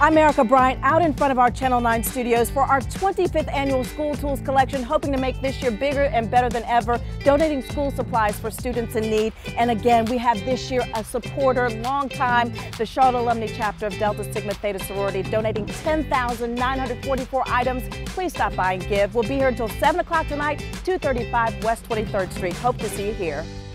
I'm Erica Bryant out in front of our Channel 9 studios for our 25th annual school tools collection, hoping to make this year bigger and better than ever, donating school supplies for students in need. And again, we have this year a supporter, long time, the Charlotte Alumni Chapter of Delta Sigma Theta Sorority, donating 10,944 items. Please stop by and give. We'll be here until 7 o'clock tonight, 235 West 23rd Street. Hope to see you here.